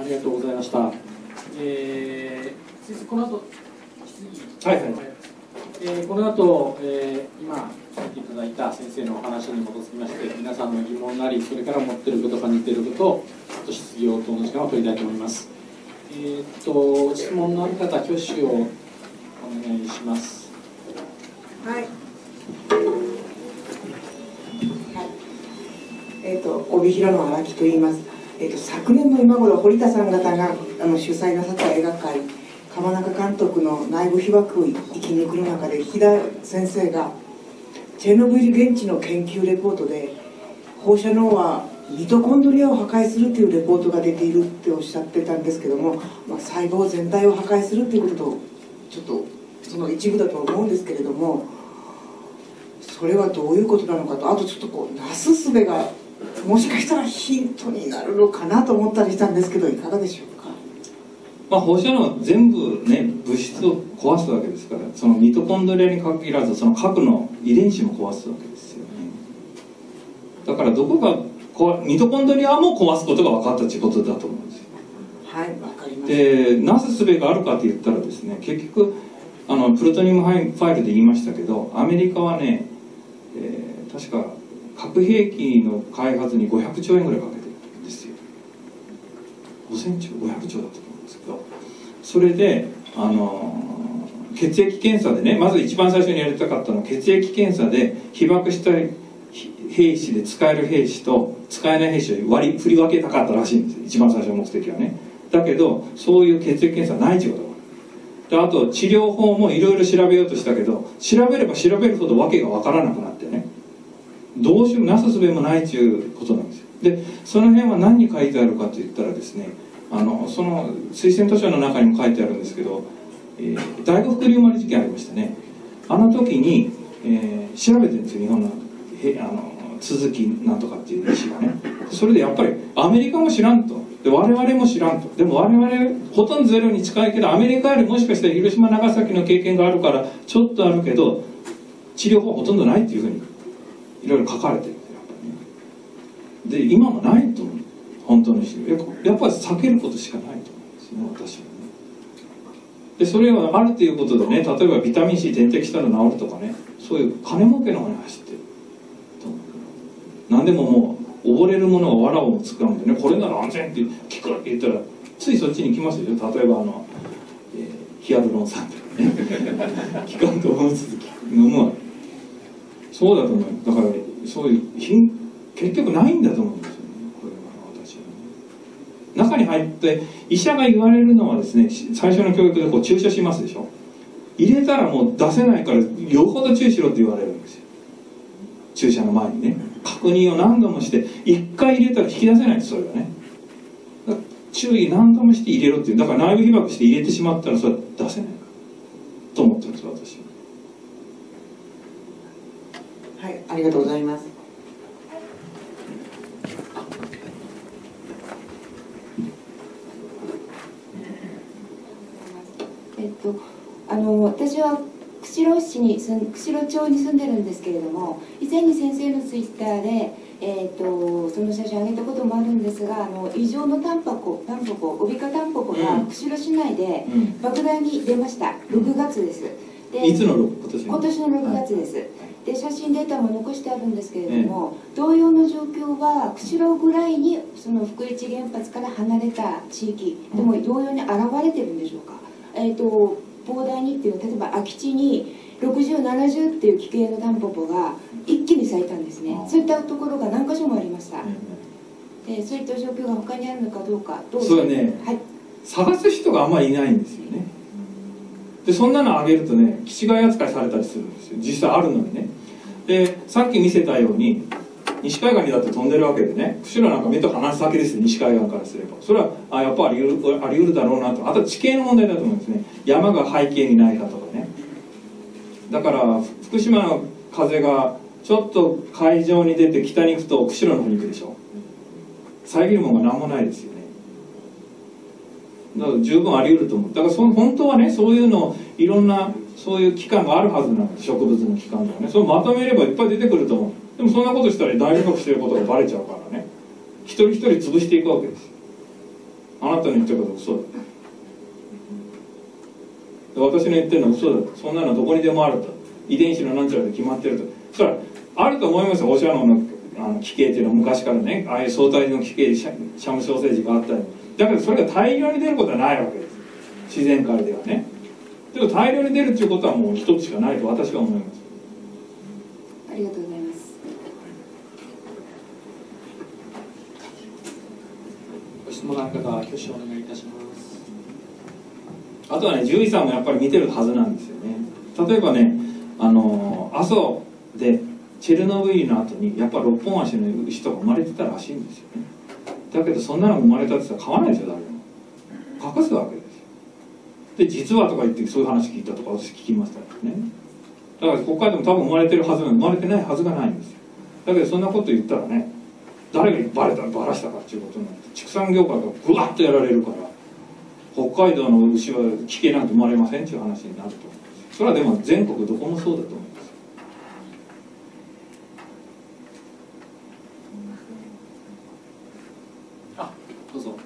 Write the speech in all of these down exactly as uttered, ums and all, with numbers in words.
りがとうございました。えー、先生、この後質疑、はいはい、えー、この後、えー、今聞いていただいた先生のお話に基づきまして、皆さんの疑問なり、それから持っていることか似ていることをちょっと質疑応答の時間を取りたいと思います。えー、っと質問のある方、挙手をお願いします。 はい。えー、と帯広の荒木と言います。えー、と昨年の今頃、堀田さん方があの主催なさった映画会、鎌中監督の内部被爆を生き抜くの中で、日田先生がチェルノブイリ現地の研究レポートで、放射能はミトコンドリアを破壊するというレポートが出ているっておっしゃってたんですけども、まあ、細胞全体を破壊するということとちょっとその一部だと思うんですけれども、それはどういうことなのかと、あとちょっとこうなすすべがもしかしたらヒントになるのかなと思ったりしたんですけど、いかがでしょうか。 まあ、放射能は全部ね、物質を壊すわけですから、そのミトコンドリアに限らず、その核の遺伝子も壊すわけですよね。だからどこがミトコンドリアも壊すことが分かったということだと思うんですよ。 はい、わかりました。 で、なすすべがあるかと言ったらですね、結局あのプルトニウムファイルで言いましたけど、アメリカはね、えー、確か核兵器の開発にごひゃくちょうえんぐらいかけてるんですよ。ごせんちょう、ごひゃくちょうだったと思うんですけど、それで、あのー、血液検査でね、まず一番最初にやりたかったのは、血液検査で被爆した兵士で使える兵士と使えない兵士を割り振り分けたかったらしいんですよ、一番最初の目的はね。だけどそういう血液検査はないということだから。であと治療法もいろいろ調べようとしたけど、調べれば調べるほど訳が分からなくなってね、どうしようなすすべもないということなんですよ。でその辺は何に書いてあるかといったらですね、あのその推薦図書の中にも書いてあるんですけど、えー、第五福竜丸事件ありましたね。あの時に、えー、調べてるんですよ、日本のへあの続きなんとかっていう医師がね。それでやっぱりアメリカも知らんと、で我々も知らんと、でも我々ほとんどゼロに近いけど、アメリカよりもしかしたら広島長崎の経験があるからちょっとあるけど治療法はほとんどないっていうふうにいろいろ書かれてるんですよ、やっぱりね。で今もないと思う、本当の治療やっぱり避けることしかないと思うんですよね、私はね。でそれはあるということでね、例えばビタミン C 点滴したら治るとかね、そういう金儲けの方に走ってると思う。何でももう溺れるものは藁をつかんでね、これなら安全って聞くって言ったらついそっちに行きますよ。例えばあの、えー、ヒアルロン酸とかね効かんと思う続き飲むわ。そうだと思う。だからそういう結局ないんだと思うんですよね、これは私はね。中に入って医者が言われるのはですね、最初の教育でこう注射しますでしょ。入れたらもう出せないからよほど注意しろって言われるんですよ、注射の前にね。確認を何度もして、いっかい入れたら引き出せないんです、それはね。注意何度もして入れろっていう。だから内部被爆して入れてしまったらそれは出せないと思ってるんです、私は。はい、ありがとうございます。 えっとあの私は釧路市に住ん釧路町に住んでるんですけれども、以前に先生のツイッターで、えー、とその写真を上げたこともあるんですが、あの異常のタンポポタンポポ帯化タンポポが釧路市内で莫大に出ました、うん、ろくがつです。でいつの今年今年のろくがつです、はい、で写真データも残してあるんですけれども、ええ、同様の状況は釧路ぐらいにその福市原発から離れた地域でも同様に現れてるんでしょうか。えーと膨大にっていうのは、例えば空き地にろくじゅう、ななじゅうっていう奇形のタンポポが一気に咲いたんですね。そういったところが何箇所もありました。でそういった状況が他にあるのかどうか、どうそれね、はい、探す人があんまりいないんですよね。でそんなのあげるとね、気違い扱いされたりするんですよ、実際あるのにね。でさっき見せたように西海岸にだって飛んでるわけでね、釧路なんか目と鼻先ですよ、西海岸からすれば。それはあやっぱりあり得る、あり得るだろうなと。あと地形の問題だと思うんですね。山が背景にないかとかね。だから福島の風がちょっと海上に出て北に行くと釧路の方に行くでしょ。遮るものが何もないですよね。だから十分あり得ると思う。だからその本当はね、そういうのをいろんなそういう機関があるはずなんです、植物の機関とかね。それをまとめればいっぱい出てくると思う。でもそんなことしたら大学してることがバレちゃうからね、一人一人潰していくわけですよ。あなたの言ってることは嘘だ。私の言ってるのは嘘だ。そんなのどこにでもあると。遺伝子のなんちゃらで決まってると。そしたらあると思いますよ。放射能のあの奇形っていうのは昔からね、ああいう相対の奇形、シャム小生児があったり。だけどそれが大量に出ることはないわけです。自然界ではね。でも大量に出るっていうことはもう一つしかないと私は思います。 ありがとうございます。 ご質問のある方は挙手をお願いいたします。 あとはね、獣医さんもやっぱり見てるはずなんですよね。例えばね、あの阿蘇でチェルノブイリの後にやっぱろっぽん足の牛とか生まれてたらしいんですよね。だけどそんなの生まれたって言ったら買わないでしょ、誰も。隠すわけですよ。で実はとか言ってそういう話聞いたとか私聞きましたからね。だから国会でも多分生まれてるはずが生まれてないはずがないんですよ。だけどそんなこと言ったらね、誰がバレたバラしたかっていうことになって畜産業界がぐわっとやられるから、北海道の牛は危険なんて生まれませんっていう話になると思うんです。それはでも全国どこもそうだと思います。 あ、どうぞ。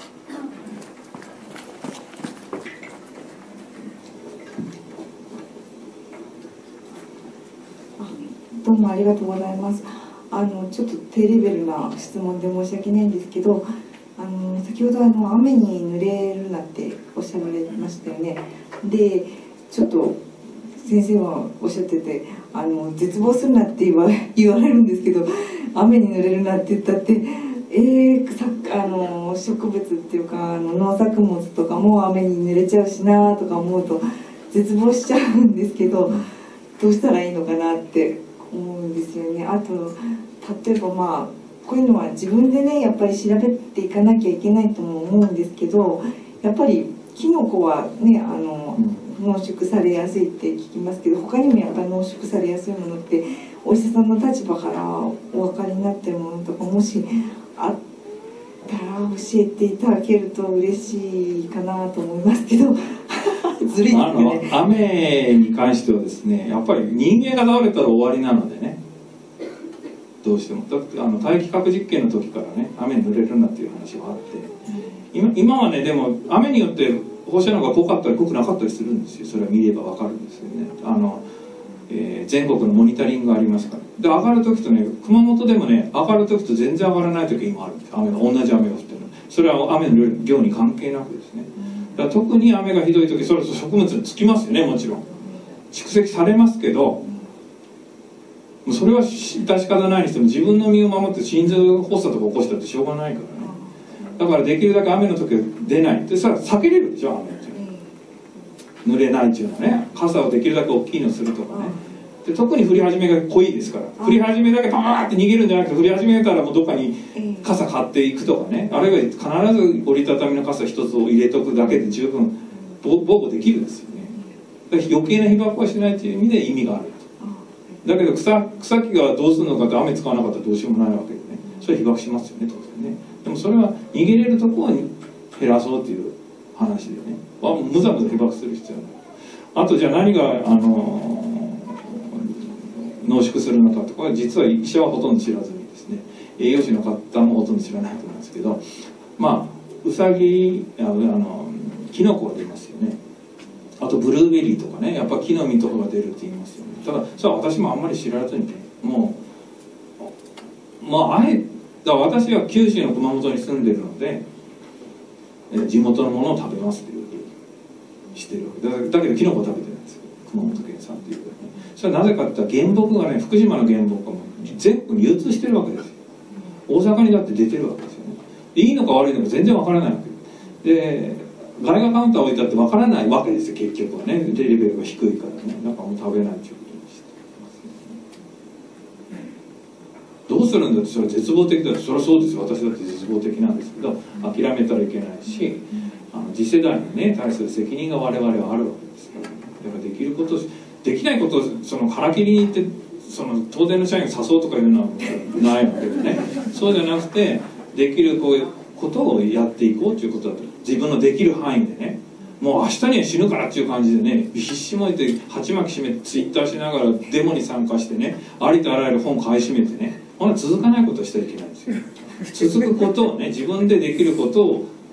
どうもありがとうございます。あのちょっと低レベルな質問で申し訳ないんですけど、あの先ほどあの雨に濡れるなっておっしゃられましたよね。でちょっと先生はおっしゃってて、あの絶望するなって言わ言われるんですけど、雨に濡れるなって言ったって、えー、さあの植物っていうかあの農作物とかも雨に濡れちゃうしなとか思うと絶望しちゃうんですけど、どうしたらいいのかなって思うんですよね。あと例えばまあこういうのは自分でねやっぱり調べていかなきゃいけないとも思うんですけど、やっぱりキノコはねあの濃縮されやすいって聞きますけど、他にもやっぱり濃縮されやすいものってお医者さんの立場からお分かりになってるものとかもしあったら教えていただけると嬉しいかなと思いますけどずるいですよね。 あの雨に関してはですね、やっぱり人間が倒れたら終わりなのでね、どうしてもだってあの大気核実験の時からね雨に濡れるなっていう話があって、今, 今はねでも雨によって放射能が濃かったり濃くなかったりするんですよ。それは見れば分かるんですよね。あの、えー、全国のモニタリングがありますから。で上がる時とね、熊本でもね上がる時と全然上がらない時今あるんです。雨が同じ雨が降ってるの。それは雨の量に関係なくですね。だから特に雨がひどい時、それと植物につきますよね。もちろん蓄積されますけど、それは致し方ないにしても自分の身を守って心臓発作とか起こしたってしょうがないからね。だからできるだけ雨の時は出ないってさ避けれるでしょ、雨って濡れないっていうのはね。傘をできるだけ大きいのするとかね。で特に降り始めが濃いですから、降り始めだけパーって逃げるんじゃなくて、降り始めたらもうどっかに傘買っていくとかね、あるいは必ず折りたたみの傘一つを入れとくだけで十分防護できるんですよね。だから余計な被曝はしないという意味で意味がある。だけど 草, 草木がどうするのかって雨使わなかったらどうしようもないわけでね、それは被曝しますよね当然ね。でもそれは逃げれるところに減らそうっていう話でね、むざむざ被曝する必要はない。あとじゃあ何があの濃縮するのかとか、実は医者はほとんど知らずにですね、栄養士の方もほとんど知らないと思うんですけど、まあウサギあのキノコが出ますよね。あとブルーベリーとかね、やっぱ木の実とかが出るって言いますよね。ただそれは私もあんまり知らずにね、もうまああえだから私は九州の熊本に住んでるので地元のものを食べますっていうふうにしてるわけだ。だけどキノコ食べてるんですよ、熊本県産っていうかね。それはなぜかって言ったら原木がね、福島の原木がもう全国に流通してるわけですよ。大阪にだって出てるわけですよね。いいのか悪いのか全然わからないわけで、外貨カウンター置いてあってわからないわけですよ結局はね。レベルが低いからね、だからもう食べないっていうことにしてますね。どうするんだって、それは絶望的だって、それはそうですよ。私だって絶望的なんですけど、諦めたらいけないし、あの次世代にね対する責任が我々はあるわけですから、ね、だからできることできないことをその腹切りに行ってその東電の社員を誘うとかいうのはないわけでね、そうじゃなくてできるこういうことをやっていこうということだと。自分のできる範囲でね、もう明日には死ぬからっていう感じでね、必死もいて鉢巻き締めてツイッターしながらデモに参加してね、ありとあらゆる本買い占めてね、ほな続かないことはしてはいけないんですよ。続くことをね、自分でできることを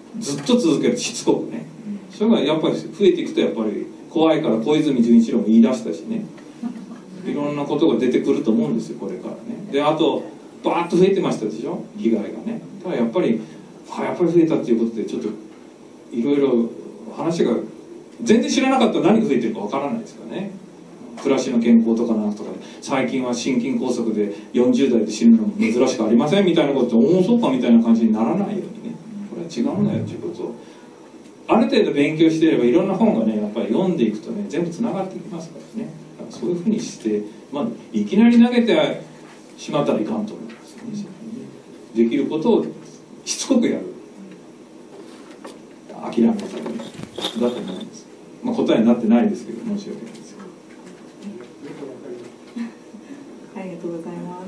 ずっと続ける、しつこくね。それがやっぱり増えていくと、やっぱり怖いから小泉純一郎も言い出したしね、いろんなことが出てくると思うんですよ、これからね。であとバーッと増えてましたでしょ、被害がね。ただやっぱりあやっぱり増えたっていうことで、ちょっといろいろ話が全然知らなかったら何が増えてるかわからないですからね。暮らしの健康とかなんとかで、最近は心筋梗塞でよんじゅう代で死ぬのも珍しくありませんみたいなことって、おおそうかみたいな感じにならないようにね、これは違うんだよっていうことをある程度勉強していれば、いろんな本がねやっぱり読んでいくとね全部つながってきますからね。だからそういうふうにして、まあ、いきなり投げてしまったらいかんと思いますね。できることをしつこくやる、諦めたりだと思います。まあ、答えになってないですけど申し訳ないです。 ありがとうございます。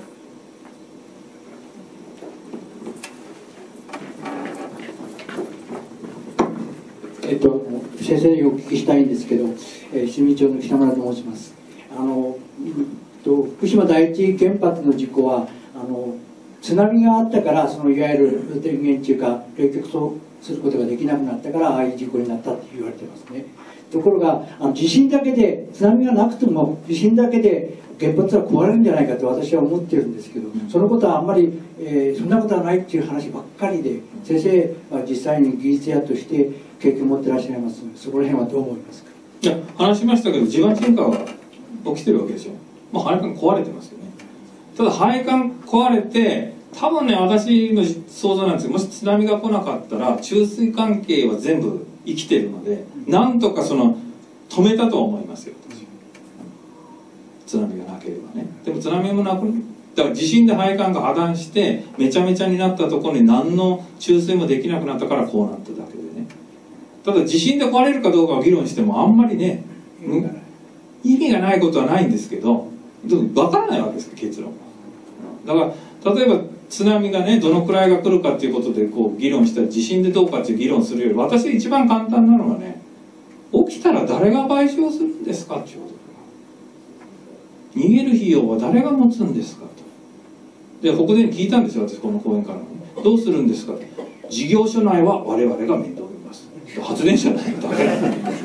えっと、先生にお聞きしたいんですけど、えー、新民町の北村と申します。あの、と福島第一原発の事故はあの津波があったから、そのいわゆる電源っていうか冷却とすることができなくなったから、ああいう事故になったって言われてますね。ところがあの地震だけで、津波がなくても地震だけで原発は壊れるんじゃないかと私は思ってるんですけど、そのことはあんまり、えー、そんなことはないっていう話ばっかりで、先生は実際に技術者として経験を持ってらっしゃいますので、そこら辺はどう思いますか。 いや話しましたけど、地盤沈下は起きてるわけですよ。もう配管壊れてますよね。ただ配管壊れて、多分ね、私の想像なんですけど、もし津波が来なかったら注水関係は全部生きてるので、なんとかその止めたとは思いますよ、私。津波がなければね。でも津波もなく、だから地震で配管が破断してめちゃめちゃになったところに何の注水もできなくなったからこうなっただけでね。ただ地震で壊れるかどうかを議論してもあんまりね、意味がないことはないんですけど、分からないわけですよ、結論。だから例えば津波がねどのくらいが来るかっていうことでこう議論したり、地震でどうかっていう議論するより、私一番簡単なのはね、起きたら誰が賠償するんですかっていうこと。逃げる費用は誰が持つんですかと。で北電に聞いたんですよ、私この講演からもね。どうするんですかと。事業所内は我々が面倒見ます。発電所内はダメだ。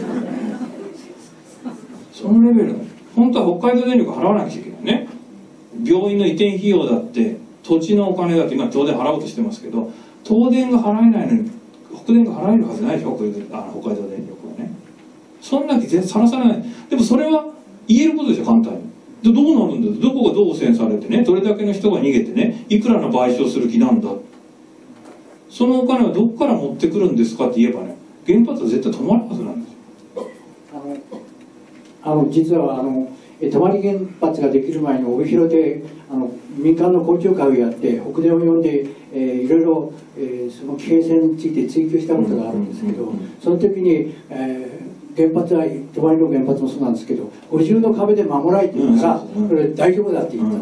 そのレベルの本当は北海道電力払わなきゃいけないね。病院の移転費用だって土地のお金だって今東電払おうとしてますけど、東電が払えないのに北電が払えるはずないでしょ、北海道電力はね。そんな気さらされない。でもそれは言えることですよ、簡単に。でどうなるんだ、どこがどう汚染されてね、どれだけの人が逃げてね、いくらの賠償する気なんだ、そのお金はどこから持ってくるんですかって言えばね、原発は絶対止まるはずなんですよ。 あのあの実はあの泊原発ができる前に帯広であの民間の公聴会をやって、北電を呼んで、えー、いろいろ、えー、その危険性について追及したことがあるんですけど、その時に、えー原発は泊の原発もそうなんですけど、五重の壁で守られているからそれ大丈夫だって言った。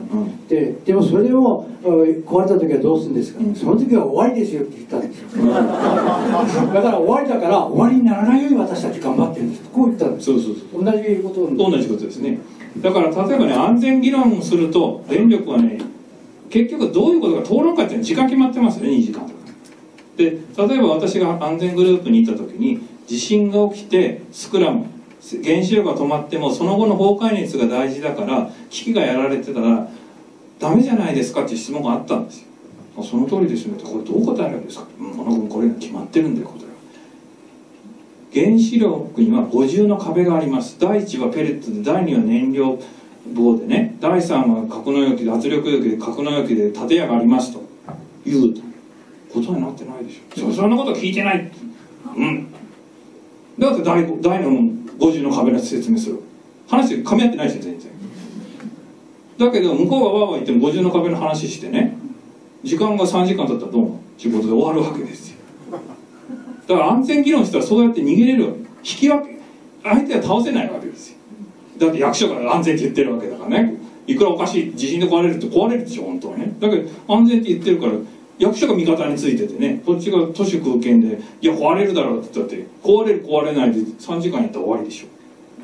ででもそれでも壊れた時はどうするんですか、その時は終わりですよって言ったんですよ。だから終わりだから終わりにならないように私たち頑張ってるんです、こう言ったんです。 そうそうそう、 同じこと同じことですね。だから例えばね、安全議論をすると電力はね、結局どういうことか、討論会っていうのは時間決まってますよね、にじかんとかで。例えば私が安全グループに行った時に、地震が起きてスクラム、原子力が止まってもその後の崩壊熱が大事だから機器がやられてたらダメじゃないですかっていう質問があったんですよ。あ、その通りですねって。これどう答えるんですか。うん、小野君これが決まってるんだよ、答えは。原子力には五重の壁があります。だいいちはペレットで、だいには燃料棒でね、だいさんは格納容器で、圧力容器で、格納容器で建屋がありますと言うと、答えになってないでしょ。そんなこと聞いてない。うん、だって大のごじゅうの壁の説明する話噛み合ってないですよ、全然。だけど向こうがわーわー言ってもごじゅうの壁の話してね、時間がさんじかん経ったらどうもということで終わるわけですよ。だから安全議論したらそうやって逃げれるわけ、引き分け、相手は倒せないわけですよ。だって役所が安全って言ってるわけだからね。いくらおかしい、地震で壊れるって壊れるでしょ、本当はね。だけど安全って言ってるから役所が味方についててね、こっちが都市空間でいや壊れるだろうって言ったって、壊れる壊れないでさんじかんやったら終わりでしょ。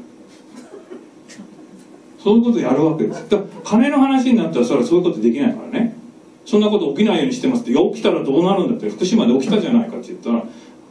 そういうことやるわけです。だから金の話になったらそれはそういうことできないからね。そんなこと起きないようにしてますって、いや起きたらどうなるんだって、福島で起きたじゃないかって言ったら、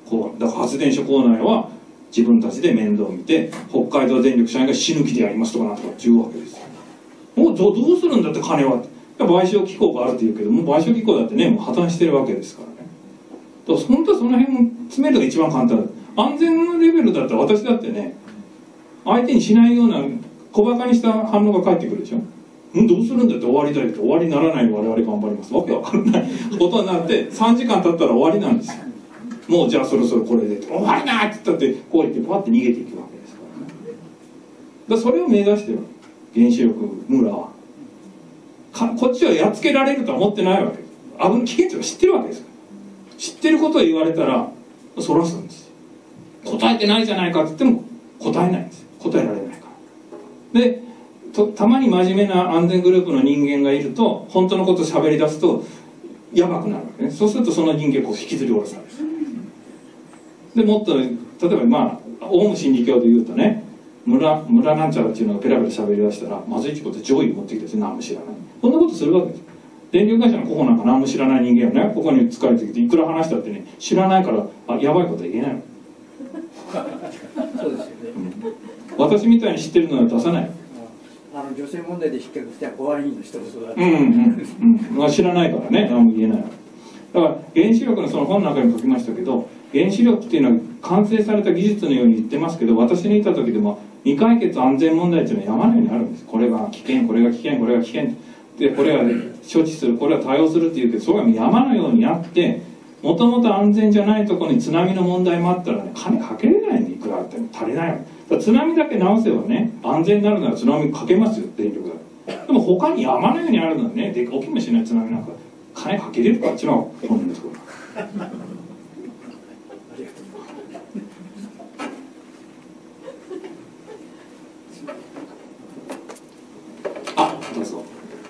こうだから発電所構内は自分たちで面倒を見て、北海道電力社員が死ぬ気でやりますとかなんとかっていうわけですよ。もう ど, どうするんだって金は。賠償機構があるっていうけども、賠償機構だってね、もう破綻してるわけですからね。だから本当はその辺も詰めるのが一番簡単だ。安全のレベルだったら私だってね、相手にしないような小馬鹿にした反応が返ってくるでしょ。んどうするんだって終わりだよって、終わりにならない我々頑張ります。わけわかんないことになってさんじかん経ったら終わりなんですよ。もうじゃあそろそろこれで終わりなって言ったってこう言ってパッて逃げていくわけですからね。だからそれを目指してる原子力村はかこっちはやっつけられるとは思ってないわけです。危ない危険というか知ってるわけですから。知ってることを言われたらそらすんですよ。答えてないじゃないかって言っても答えないんですよ。答えられないからでとたまに真面目な安全グループの人間がいると本当のことを喋り出すとやばくなるわけね。そうするとその人間をこう引きずり下ろされる。でもっと例えばまあオウム真理教で言うとね、村村なんちゃらっていうのがペラペラ喋り出したらまずいってことで上位を持ってきて何も知らない、こんなことするわけです。電力会社のここなんか何も知らない人間はね、ここに使えてきていくら話したってね知らないからあやばいことは言えないのそうですよね、 うん、私みたいに知ってるのは出さない。 あの女性問題で引っ掛けては怖いの一言だって、 うんうんうん、知らないからね何も言えない。だから原子力のその本の中にも書きましたけど、原子力っていうのは完成された技術のように言ってますけど、私にいた時でも未解決安全問題っていうのは山のようにあるんです。これが危険、これが危険、これが危険で、これは処置する、これは対応するっていうけど、それが山のようにあって、もともと安全じゃないところに津波の問題もあったらね、金かけれないんで、いくらあっても足りないわけ。だから津波だけ直せばね、安全になるなら津波かけますよ、電力だけ。でも他に山のようにあるのはね、で起きもしない津波なんか金かけれるか、あっちの本人のところ。あ、どうぞ。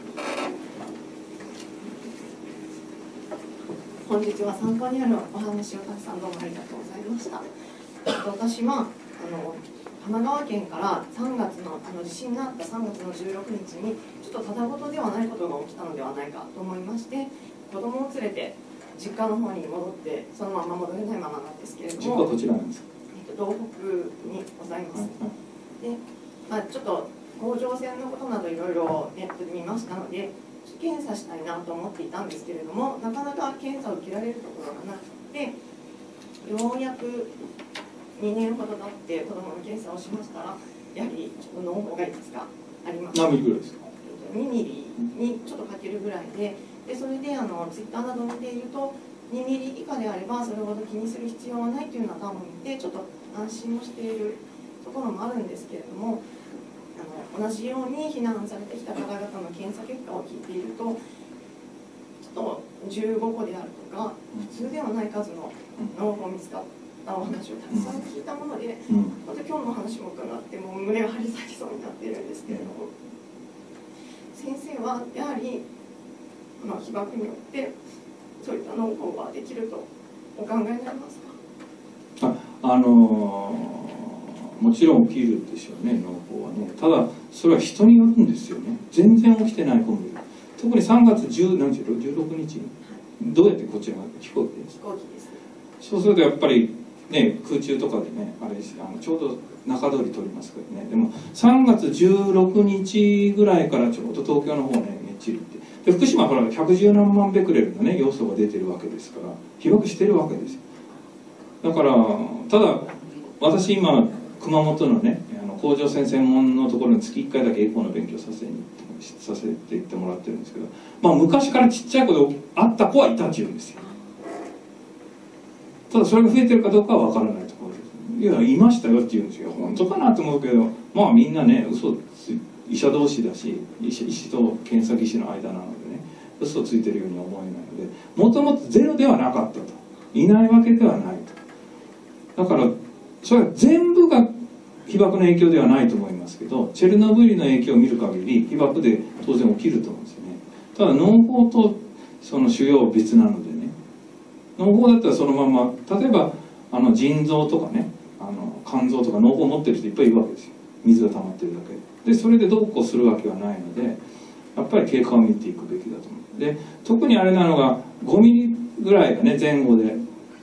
本日は参考になるお話をたくさんどうもありがとうございました。私はあの神奈川県からさんがつのあの地震があったさんがつのじゅうろくにちにちょっとただごとではないことが起きたのではないかと思いまして、子供を連れて実家の方に戻ってそのまま戻れないままなんですけれども、 実家はどちらなんですか？ えっと、道北にございます。で、まあ、ちょっと甲状腺のことなどいろいろネットで見ましたので検査したいなと思っていたんですけれども、なかなか検査を受けられるところがなくて、ようやくにねんほど経って子どもの検査をしましたら、やはりちょっと脓がいくつかありました。 何ミリぐらいですか？ にミリにちょっとかけるぐらいで、でそれであのツイッターなどを見ているとにミリ以下であればそれほど気にする必要はないというような単を見てちょっと安心をしているところもあるんですけれども、あの同じように避難されてきた方々の検査結果を聞いていると、ちょっとじゅうごこであるとか普通ではない数の脓が見つかったお話をたくさん聞いたもので、また今日の話も伺ってもう胸が張り裂けそうになっているんですけれども、先生はやはり、まあ、被爆によってそういった農法はできるとお考えになりますか？ あ、あのー、もちろん起きるでしょうね、農法はね。ただそれは人によるんですよね。全然起きてない子もいる。特にさんがつじゅうろくにちどうやってこちらが飛行機です？ 飛行機です。 そうするとやっぱりね、空中とかでね、あれあのちょうど中通り通りますけどね、でもさんがつじゅうろくにちぐらいからちょうど東京の方ね、めっちりってで、福島はほらひゃくじゅうなんまんベクレルのね要素が出てるわけですから、被爆してるわけですよ。だからただ私今熊本のね、あの甲状腺専門のところに月いっかいだけエコーの勉強させにさせていってもらってるんですけど、まあ昔からちっちゃい子であった子はいたっていうんですよ。ただそれが増えてるかどうかは分からないところです。いや、いましたよって言うんですよ。本当かなと思うけど、まあみんなね、嘘つ医者同士だし、医師、医師と検査技師の間なのでね、嘘ついてるようには思えないので、もともとゼロではなかったと。いないわけではないと。だから、それは全部が被爆の影響ではないと思いますけど、チェルノブイリの影響を見る限り、被爆で当然起きると思うんですよね。ただ、農法とその腫瘍は別なので、農法だったらそのまま、例えばあの腎臓とかね、あの肝臓とか農法を持ってる人いっぱいいるわけですよ。水が溜まってるだけで、それでどうこうするわけはないので、やっぱり経過を見ていくべきだと思う。で特にあれなのがごミリぐらいがね前後で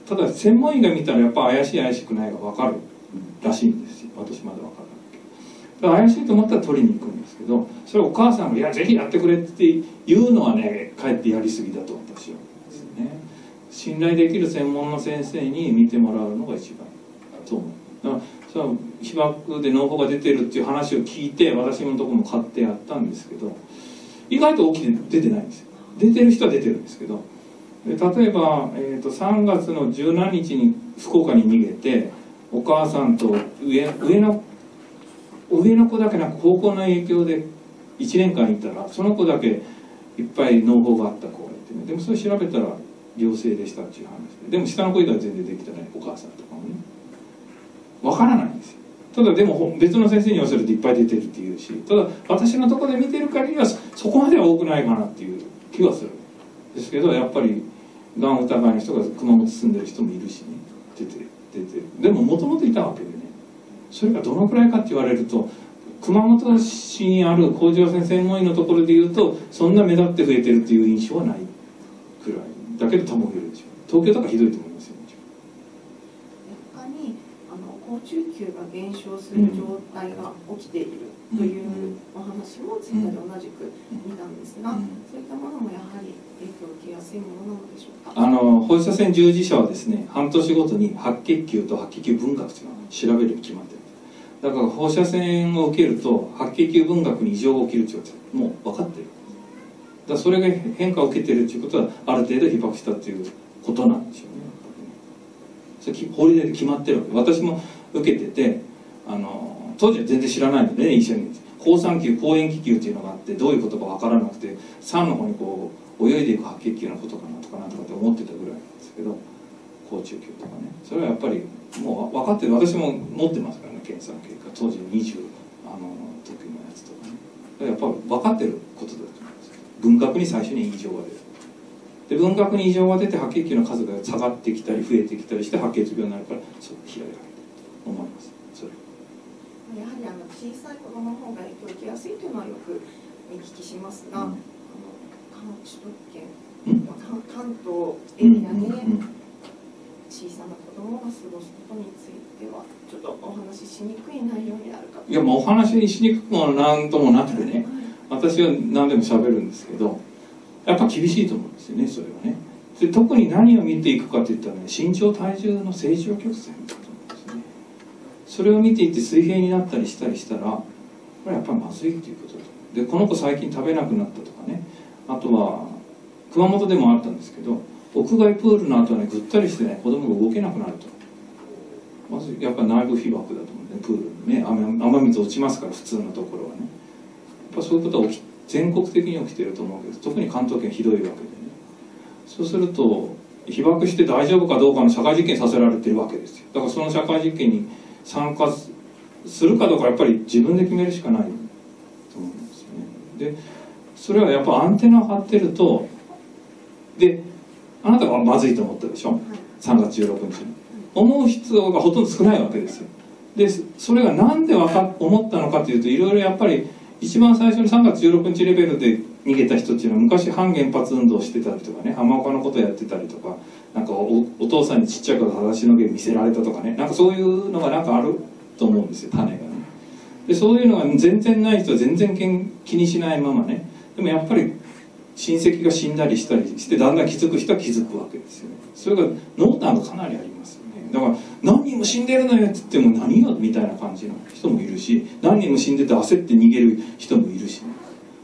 ただ専門医が見たらやっぱ怪しい怪しくないが分かるらしいんですよ。私まだ分からないけど、怪しいと思ったら取りに行くんですけど、それをお母さんが「いやぜひやってくれ」って言うのはね、かえってやりすぎだと私は思うんですね。信頼できる専門の先生に見てもらうのが一番だと思う。だからそれは被爆で脳胞が出てるっていう話を聞いて、私のところも買ってやったんですけど、意外と大きく出てないんですよ。出てる人は出てるんですけど、例えば、えー、とさんがつの十何日に福岡に逃げて、お母さんと 上, 上の上の子だけなんか高校の影響でいちねんかんいたら、その子だけいっぱい脳胞があった子がいてね、でもそれ調べたら良性でしたっていう話で、でも下の子以外は全然できてないお母さんとかもね、わからないんですよ。ただでも別の先生に言わせるといっぱい出てるっていうし、ただ私のところで見てる限りはそこまでは多くないかなっていう気はするんですけど、やっぱりがん疑いの人が熊本住んでる人もいるしね、出てる出てる。でももともといたわけでね、それがどのくらいかって言われると、熊本市にある甲状腺専門医のところでいうとそんな目立って増えてるっていう印象はないくらいだけど、多分増えるでしょう。東京とかひどいと思いますよ。 他にあの高中級が減少する状態が起きているというお話もツイッターで同じく見たんですが、そういったものもやはり影響を受けやすいものなのでしょうか。 あの放射線従事者はですね、半年ごとに白血球と白血球分割というのを調べるに決まってる。だから放射線を受けると白血球分割に異常が起きるということはもう分かってる。だからそれが変化を受けてるということはある程度被爆したということなんでしょうね。それ法律で決まってるわけ。私も受けてて、あの当時は全然知らないので、ね、医者に好酸球好塩気球っていうのがあって、どういうことか分からなくて酸の方にこう泳いでいく白血球のことかなとかなんとかって思ってたぐらいなんですけど、高中級とかね、それはやっぱりもう分かってる。私も持ってますからね、検査の結果、当時のにじゅうあの時のやつとかね。やっぱり分かってることだと思います。分核に最初に異常が出る。で分核に異常が出て白血球の数が下がってきたり増えてきたりして白血病になるから、そう開いてると思います。それやはりあの小さい子供の方が影響を受けやすいというのはよく見聞きしますが、うん、あの首都圏、うん、関東エリアで小さな子供が過ごすことについてはちょっとお話ししにくい内容になるかと。 いや、もうお話ししにくくもなんともなくてね、私は何でも喋るんですけど、やっぱ厳しいと思うんですよね、それはね。で特に何を見ていくかといったらね、身長体重の成長曲線だと思うんですよね。それを見ていって水平になったりしたりしたら、これはやっぱりまずいということだと。でこの子最近食べなくなったとかね、あとは熊本でもあったんですけど、屋外プールの後はねぐったりしてね子供が動けなくなると。まずやっぱり内部被爆だと思うんで、プールにね 雨, 雨水落ちますから、普通のところはね。やっぱそういうことは起き全国的に起きてると思うけど、特に関東圏ひどいわけでね。そうすると被爆して大丈夫かどうかの社会実験させられてるわけですよ。だからその社会実験に参加するかどうかやっぱり自分で決めるしかないと思うんですよね。でそれはやっぱアンテナを張ってると、であなたがまずいと思ったでしょ、さんがつじゅうろくにちに思う人がほとんど少ないわけですよ。でそれがなんでわか思ったのかというと、いろいろやっぱり一番最初にさんがつじゅうろくにちレベルで逃げた人っていうのは昔反原発運動してたりとかね、浜岡のことやってたりとか、なんか お, お父さんにちっちゃい頃裸足の毛見せられたとかね、なんかそういうのがなんかあると思うんですよ、種がね。でそういうのが全然ない人は全然気にしないままね、でもやっぱり親戚が死んだりしたりしてだんだん気づく人は気づくわけですよね。それが濃淡がかなりありますよね。だから何人も死んでるのよって言っても何よみたいな感じの人もいるし、何人も死んでて焦って逃げる人もいるしね。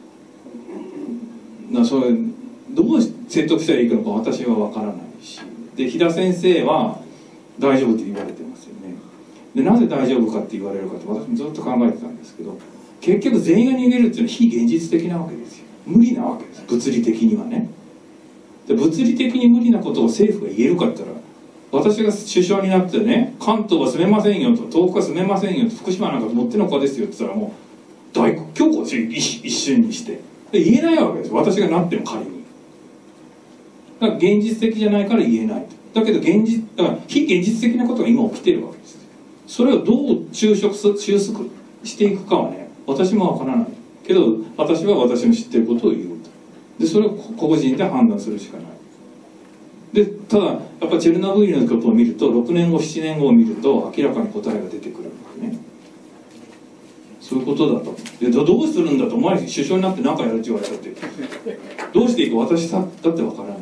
だそれどう説得したらいいのか私は分からないし、で飛田先生は大丈夫って言われてますよね。でなぜ大丈夫かって言われるかって私もずっと考えてたんですけど、結局全員が逃げるっていうのは非現実的なわけですよ。無理なわけです、物理的にはね。で物理的に無理なことを政府が言えるかって言ったら、私が首相になってね、関東は住めませんよと、東北は住めませんよと、福島なんかもってのほかですよって言ったらもう大強行ですよ、一瞬にして。で言えないわけです、私がなっても仮に。だから現実的じゃないから言えないと。だけど現実だから非現実的なことが今起きてるわけです。それをどう収束収束していくかはね、私もわからないけど、私は私の知ってることを言うと。でそれを個々人で判断するしかない。 でただやっぱチェルノブイリのことを見るとろくねんごななねんごを見ると明らかに答えが出てくるわけね。そういうことだと。でどどうするんだと、お前首相になって何かやるって言われたってどうしていいか私だってわからない。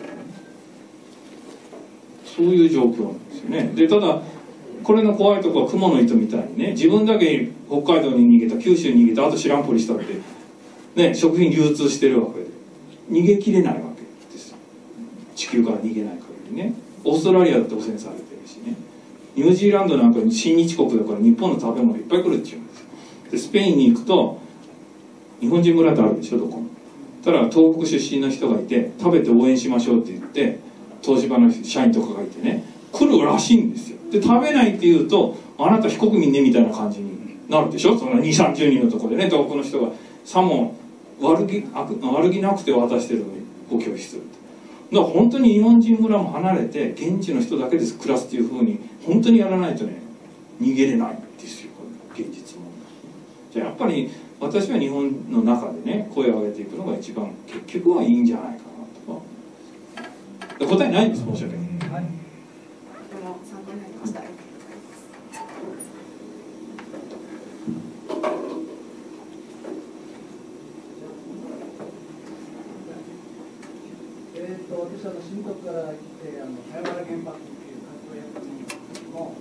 そういう状況なんですよね。でただこれの怖いところは蜘蛛の糸みたいにね、自分だけ北海道に逃げた、九州に逃げた、あと知らんぷりしたってね、食品流通してるわけで逃げきれないわけですよ。地球から逃げない限りね。オーストラリアだって汚染されてるしね、ニュージーランドなんかに親日国だから日本の食べ物いっぱい来るっていうんですよ。でスペインに行くと日本人村ってあるでしょ、どこも。ただ東北出身の人がいて食べて応援しましょうって言って東芝の社員とかがいてね来るらしいんですよ。で食べないって言うとあなた非国民ねみたいな感じになるでしょ。そのにじゅうさんじゅうにんのところでね、東北の人がさも悪気悪気なくて渡してるのにご拒否する。だから本当に日本人村も離れて現地の人だけで暮らすっていうふうに本当にやらないとね逃げれないんですよ、現実問題。じゃあやっぱり私は日本の中でね声を上げていくのが一番結局はいいんじゃないかなとか。答えないんです、申し訳ない。はい、 でも参考になりました。 えー、と私は新徳から来て、あの早原原発っていう活動をやってるんですけども、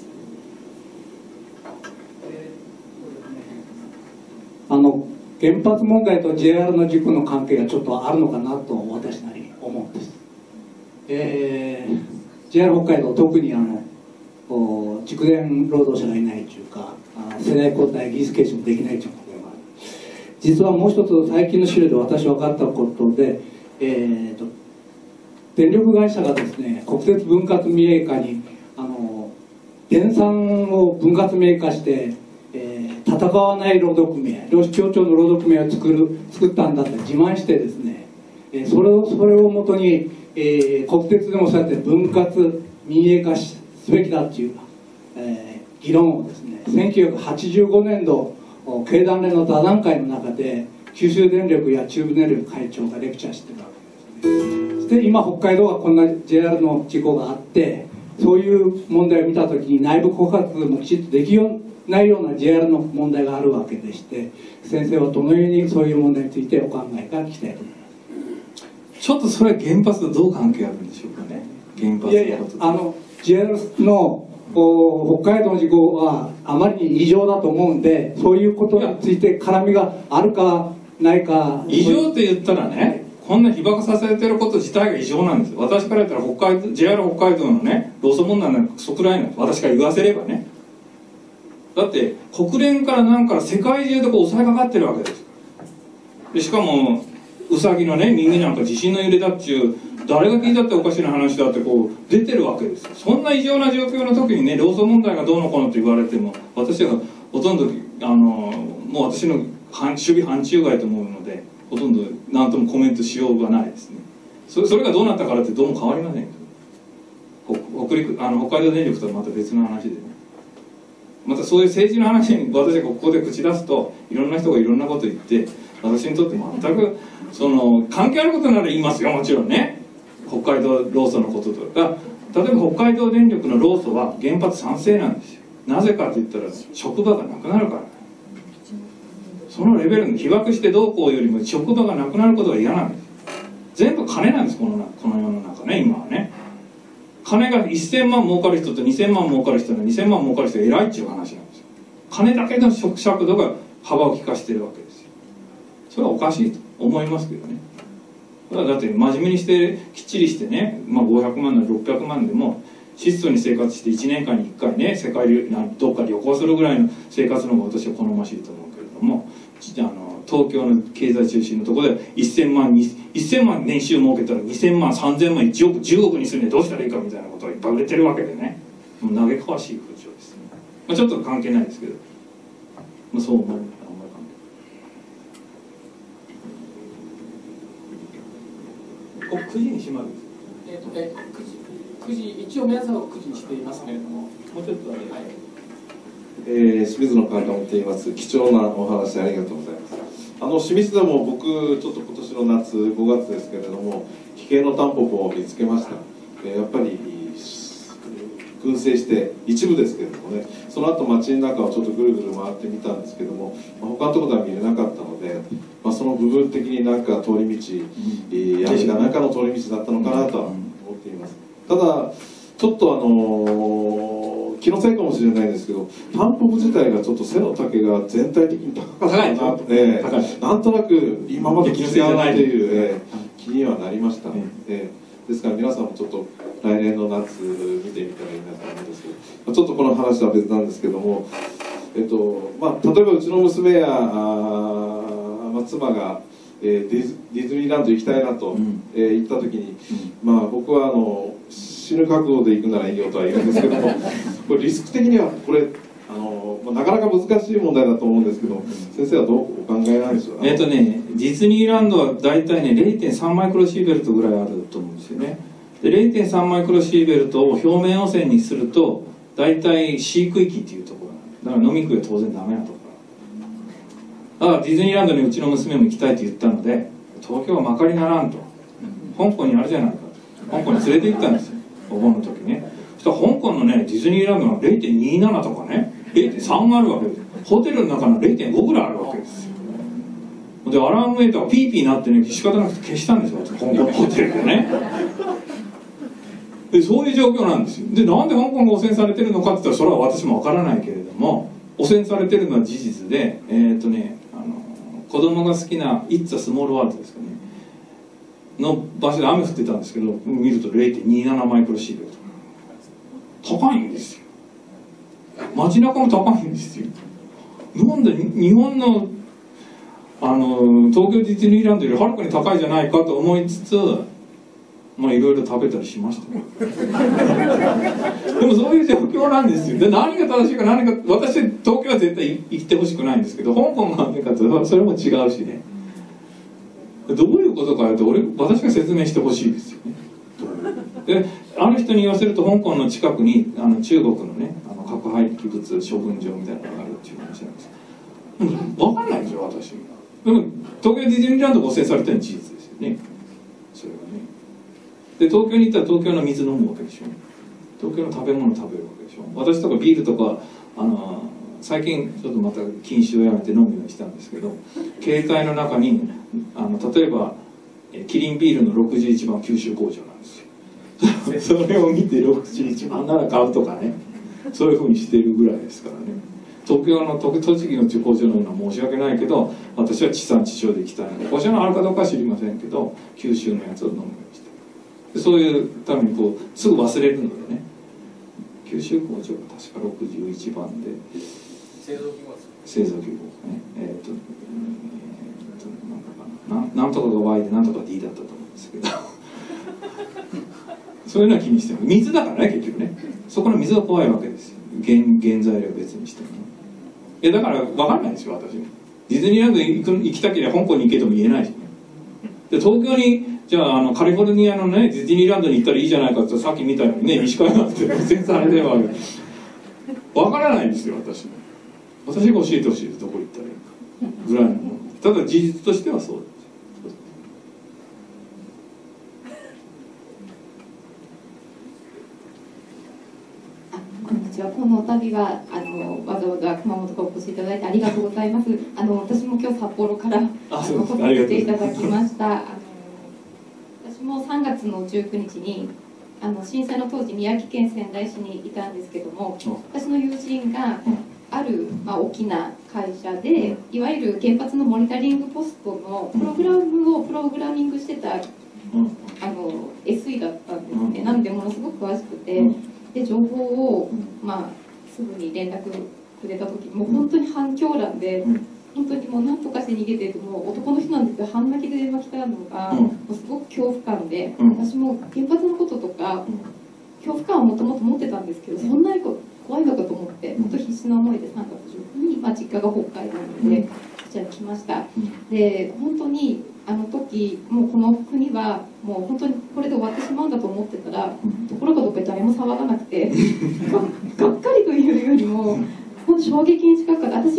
えーそうですね、あの原発問題と ジェイアール の事故の関係がちょっとあるのかなと私なりに思うんです。えー、ジェイアール 北海道、特にあの蓄電労働者がいないというか、世代交代技術継承できないということがある。実はもう一つ最近の資料で私分かったことで、えー、と電力会社がですね国鉄分割民営化にあの電産を分割民営化して、えー、戦わない労働組合、労使協調の労働組合を作る作ったんだって自慢してですね、えー、それをそれをもとに、えー、国鉄でもそうやって分割民営化すべきだっていう、えー、議論をですねせんきゅうひゃくはちじゅうごねんど経団連の座談会の中で九州電力や中部電力会長がレクチャーしてるわけですね。そして今北海道はこんな ジェイアール の事故があって、そういう問題を見た時に内部告発もきちっとできないような ジェイアール の問題があるわけでして、先生はどのようにそういう問題についてお考えか聞きたいと思います。 ちょっとそれは原発とどう関係あるんでしょうかね。原発のこと。 いやいや、あの ジェイアール の北海道の事故はあまりに異常だと思うんで、そういうことについて絡みがあるかないか。 異常って言ったらね、こんな被爆させてること自体が異常なんですよ。私から言ったら北海道 ジェイアール 北海道のね労組問題なんかクソくらいなんです、私から言わせればね。だって国連からなんから世界中でこう抑えかかってるわけです。でしかもウサギのね耳なんか地震の揺れだっちゅう誰が聞いたっておかしな話だってこう出てるわけですよ。そんな異常な状況の時にね労組問題がどうのこうのと言われても私はほとんどあのもう私の守備範疇外と思うのでほとんど何ともコメントしようがないですね。それ、それがどうなったからってどうも変わりません。北陸あの北海道電力とはまた別の話でね、またそういう政治の話に私がここで口出すといろんな人がいろんなこと言って私にとって全くその関係あることなら言いますよ、もちろんね。北海道労組のこととか例えば北海道電力の労組は原発賛成なんですよ。なぜかと言ったら職場がなくなるから。そのレベルの被爆してどうこうよりも職場がなくなることが嫌なんです。全部金なんです、このこの世の中ね、今はね。金がせんまん儲かる人とにせんまん儲かる人のにせんまん儲かる人が偉いっていう話なんですよ。金だけの尺度が幅を利かしてるわけですよ。それはおかしいと思いますけどね。だって真面目にしてきっちりしてね、まあ、ごひゃくまんなりろっぴゃくまんでも質素に生活していちねんかんにいっかいね世界どっか旅行するぐらいの生活の方が私は好ましいと思うけれども、あの東京の経済中心のところでせんまんせんまん年収儲けたらにせんまんさんぜんまんいちおくじゅうおくにするにはどうしたらいいかみたいなことがいっぱい売れてるわけでね、もう嘆かわしい風潮ですね。まあ、ちょっと関係ないですけど、まあ、そう思う。くじに閉まるんです。 えっとね、くじ、くじ一応皆さんはくじにしていますけれども、もうちょっとだけ、はい。 えー、清水野監督と言います。貴重なお話ありがとうございます。あの清水でも僕ちょっと今年の夏ごがつですけれども、 奇形のタンポポを見つけました。えー、やっぱり群生して一部ですけれどもね、その後街の中をちょっとぐるぐる回ってみたんですけども、まあ、他のところでは見れなかったので、まあ、その部分的になんか通り道、えー、闇が中の通り道だったのかなとは思っています。ただちょっとあのー、気のせいかもしれないんですけど、タンポポ自体がちょっと背の丈が全体的に高かったなと、えー、なんとなく今までと違うなという、えー、気にはなりました、えー、ですから皆さんもちょっと来年の夏見てみたらいいなと思うんですけど、ちょっとこの話は別なんですけども、えっとまあ、例えばうちの娘やあ、まあ、妻が、えー、ディズ、ディズニーランド行きたいなと、うん、えー、言った時に、うん、まあ僕はあの死ぬ覚悟で行くならいいよとは言うんですけどもこれリスク的にはこれあの、まあ、なかなか難しい問題だと思うんですけど、先生はどうお考えなんでしょうか。 えっとね、ディズニーランドは大体ね れいてんさん マイクロシーベルトぐらいあると思うんですよね。で れいてんさん マイクロシーベルトを表面汚染にすると大体飼育域っていうところなんで、だから飲み食いは当然ダメなところだからディズニーランドにうちの娘も行きたいと言ったので、東京はまかりならんと、香港にあるじゃないかと、香港に連れて行ったんですよ、お盆の時ね。そしたら香港のねディズニーランドが れいてんにじゅうなな とかね れいてんさん があるわけです。ホテルの中の れいてんご ぐらいあるわけですよ。でアラームメーターがピーピーなってね仕方なくて消したんですよ、香港のホテルでね。でそういう状況なんですよ。でなんで香港が汚染されてるのかって言ったらそれは私もわからないけれども、汚染されてるのは事実で、えー、っとねあの子供が好きな「イッツ・ア・スモール・ワールド」ですかねの場所で雨降ってたんですけど、見ると れいてんにじゅうなな マイクロシーベルト、高いんですよ。街中も高いんですよ。なんで日本のあの東京ディズニーランドよりはるかに高いじゃないかと思いつつ、まあいろいろ食べたりしましたでもそういう状況なんですよ。で何が正しいか何か、私東京は絶対行ってほしくないんですけど、香港が何かとそれも違うしね、どういうことかと俺私が説明してほしいですよね。である人に言わせると香港の近くにあの中国のねあの核廃棄物処分場みたいなのがあるっていう話なんです。うん、分かんないんですよ私。でも東京ディズニーランドが汚染されてるのは事実ですよね、それはね。で東京に行ったら東京の水飲むわけでしょ、東京の食べ物食べるわけでしょ。私とかビールとかあの最近ちょっとまた禁酒をやめて飲むようにしたんですけど、携帯の中にあの例えばキリンビールのろくじゅういちばん九州工場なんですよそれを見てろくじゅういちばんなら買うとかね、そういうふうにしてるぐらいですからね。東京の栃木の工場のような申し訳ないけど、私は地産地消で行きたいので、こちらのあるかどうかは知りませんけど九州のやつを飲むようにしてる。そういうためにこうすぐ忘れるのでね、九州工場が確かろくじゅういちばんで製造規模製造規模ね、えーとえー、となんかな な, なんとかが ワイ でなんとか ディー だったと思うんですけどそういうのは気にしても水だからね結局ね、そこの水が怖いわけですよ。 原, 原材料は別にしてもね。いやだから分かんないですよ私。ディズニーランド行く行きたければ香港に行けとも言えないしね。で東京にじゃあ、あのカリフォルニアのねディズニーランドに行ったらいいじゃないかってさっき見たようにね西海岸って汚染されてるわけ分からないんですよ私。私が教えてほしいです、どこ行ったらいいかぐらいのもの。ただ事実としてはそうです。 こんにちは。このお旅はあのわざわざ熊本からお越しいただいてありがとうございます。あの私も今日札幌からあの来させていただきました。あの私もさんがつのじゅうくにちにあの震災の当時宮城県仙台市にいたんですけども、私の友人がある、まあ、大きな会社でいわゆる原発のモニタリングポストのプログラムをプログラミングしてたあの エスイー だったんですね。なのでものすごく詳しくて、で情報を、まあ、すぐに連絡くれた時もう本当に反響欄で、本当にもう何とかして逃げてるもう男の人なんですけど半泣きで電話来たのが、もうすごく恐怖感で、私も原発のこととか恐怖感はもともと持ってたんですけど、そんなに怖いのかと思って本当必死な思いでさんがつじゅうくにちに、まあ、実家が北海道なのでこちらに来ました。で本当にあの時もうこの国はもう本当にこれで終わってしまうんだと思ってたら、ところがどっかで誰も騒がなくてが, がっかりというよりも本当衝撃に近かった。私一人がパ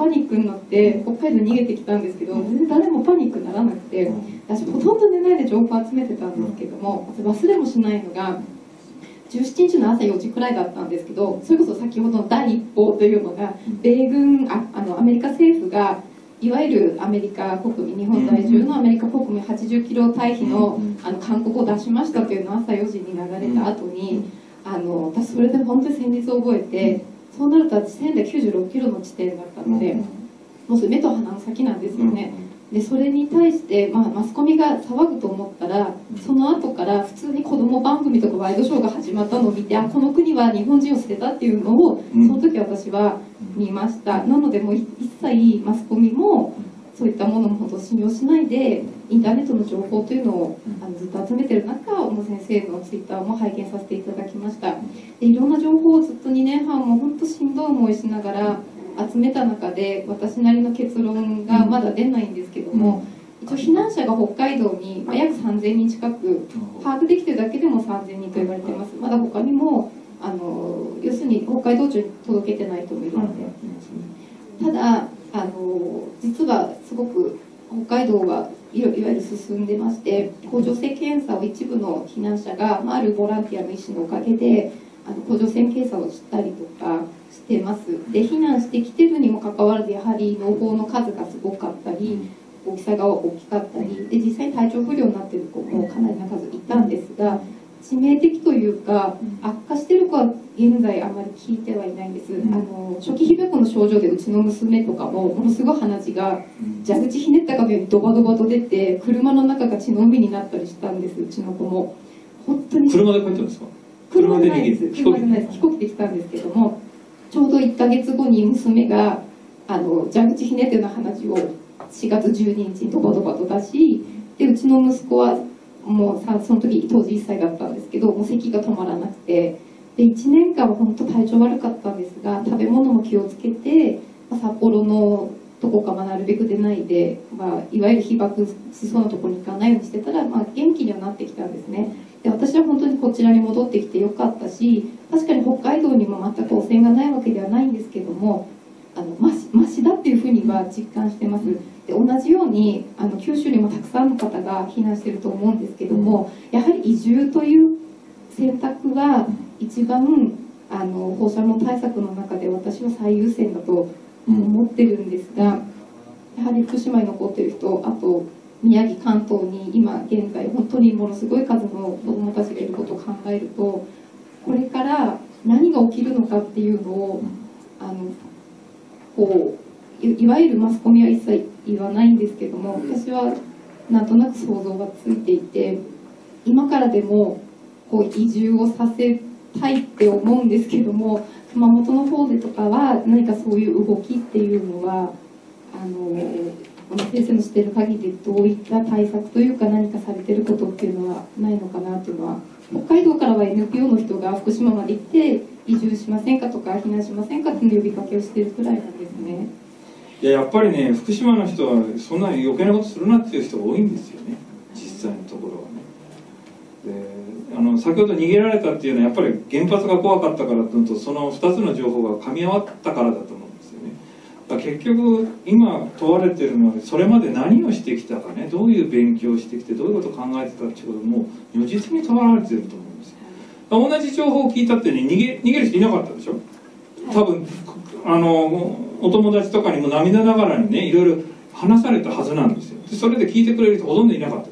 パニックになって北海道に逃げてきたんですけど、全然誰もパニックにならなくて、私ほとんど寝ないで情報を集めてたんですけども、忘れもしないのがじゅうしちにちの朝よじくらいだったんですけど、それこそ先ほどの第一報というのが、米軍ああのアメリカ政府がいわゆるアメリカ国民、日本在住のアメリカ国民はちじゅっキロ退避のあの勧告を出しましたというのを朝よじに流れた後に、あの私それで本当に先日覚えて、そうなると私仙台きゅうじゅうろっキロの地点だったので、もうそれ目と鼻の先なんですよね。でそれに対して、まあ、マスコミが騒ぐと思ったら、その後から普通に子供番組とかワイドショーが始まったのを見て、あ、この国は日本人を捨てたっていうのをその時私は見ました。なのでもう一切マスコミもそういったものも本当信用しないで、インターネットの情報というのをあのずっと集めてる中、小野先生のツイッターも拝見させていただきました。でいろんな情報をずっとにねんはんも本当しんどい思いしながら集めた中で、私なりの結論がまだ出ないんですけども、一応避難者が北海道に、まあ、約さんぜんにん近く把握できてるだけでもさんぜんにんと言われています。まだ他にもあの要するに北海道中に届けてない人もいるので、ただあの実はすごく北海道はいわゆる進んでまして、甲状腺検査を一部の避難者が、まあ、あるボランティアの医師のおかげであの甲状腺検査をしたりとかしてます。で避難してきてるにもかかわらず、やはり濃厚の数がすごかったり、大きさが大きかったりで、実際に体調不良になっている子もかなりの数いたんですが、致命的というか悪化している子は現在あまり聞いてはいないんです。あの初期被爆の症状でうちの娘とかもものすごい鼻血が蛇口ひねったかのようにドバドバと出て、車の中が血の海になったりしたんです。うちの子も本当に。 車で帰ったんですか？ 車じゃないです。車じゃないです。飛行機で来たんですけども、ちょうどいっかげつごに娘があの蛇口ひねったような鼻血をしがつじゅうににちにドバドバと出し、でうちの息子はもうさその時当時いっさいだったんですけど、もう咳が止まらなくて、でいちねんかんは本当体調悪かったんですが、食べ物も気をつけて、まあ、札幌のどこかまあなるべく出ないで、まあ、いわゆる被爆しそうなところに行かないようにしてたら、まあ、元気にはなってきたんですね。で私は本当にこちらに戻ってきてよかったし、確かに北海道にも全く汚染がないわけではないんですけども、あのマシ、マシだっていうふうには実感してます。で同じようにあの九州にもたくさんの方が避難してると思うんですけども、やはり移住という選択は一番あの放射能対策の中で私は最優先だと思ってるんですが、やはり福島に残ってる人、あと宮城関東に今現在本当にものすごい数の子どもたちがいることを考えると、これから何が起きるのかっていうのをあのこう い, いわゆるマスコミは一切言わないんですけども、私はなんとなく想像がついていて、今からでもこう移住をさせたいって思うんですけども、熊本の方でとかは何かそういう動きっていうのはあの先生の知っている限りでどういった対策というか何かされてることっていうのはないのかなというのは、北海道からは エヌピーオー の人が福島まで行って移住しませんかとか避難しませんかっていう呼びかけをしているくらいなんですね。 いややっぱりね、福島の人はそんな余計なことするなっていう人が多いんですよね、実際のところはね。であの先ほど逃げられたっていうのはやっぱり原発が怖かったからと、そのふたつの情報が噛み合わったからだと思うんですよね。だから結局今問われてるのは、それまで何をしてきたかね、どういう勉強をしてきてどういうことを考えてたっていうことをもう如実に問われてると思うんですよ。同じ情報を聞いたってね、逃げ、逃げる人いなかったでしょ。多分あのお友達とかにも涙ながらにねいろいろ話されたはずなんですよ。でそれで聞いてくれる人ほとんどいなかった。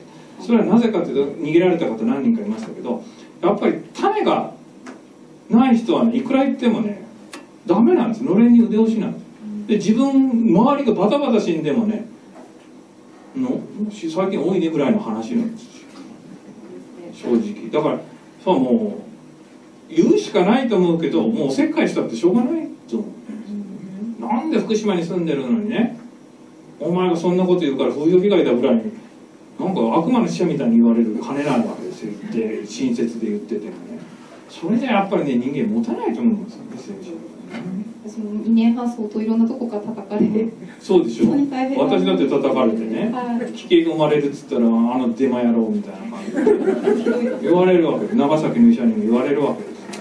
それはなぜかというと、逃げられた方何人かいましたけど、やっぱり種がない人はね、いくら言ってもねダメなんです。のれんに腕押しなんです。で自分周りがバタバタ死んでもねの最近多いねぐらいの話なんですよ、正直。だからそうもう言うしかないと思うけど、もうおせっかいしたってしょうがないと思う。なんで福島に住んでるのにね、お前がそんなこと言うから風評被害だぐらいになんか悪魔の使者みたいに言われる金ないわけですよって親切で言っててもね、それじゃやっぱりね人間持たないと思うんですよね、政治は。 私もにねんはん相当いろんなとこから叩かれて、 そうでしょ。私だって叩かれてね、危険が生まれるっつったらあのデマ野郎みたいな感じで言われるわけです。長崎の医者にも言われるわけです。